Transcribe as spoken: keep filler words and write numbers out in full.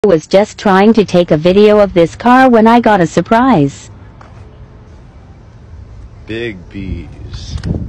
was just trying to take a video of this car when I got a surprise. Big bees.